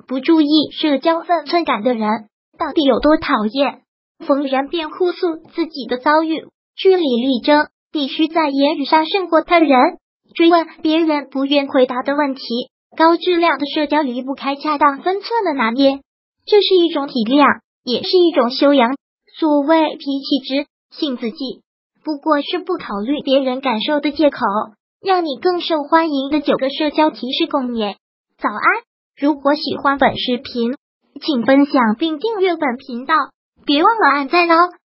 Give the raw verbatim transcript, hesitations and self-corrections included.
不注意社交分寸感的人到底有多讨厌。逢人便哭诉自己的遭遇，据理力争，必须在言语上胜过他人，追问别人不愿回答的问题。高质量的社交离不开恰当分寸的拿捏，这是一种体谅，也是一种修养。所谓脾气直，性子急，不过是不考虑别人感受的借口。让你更受欢迎的九个社交提示共勉。早安，如果喜欢本视频，请分享并订阅本频道，别忘了按赞哦。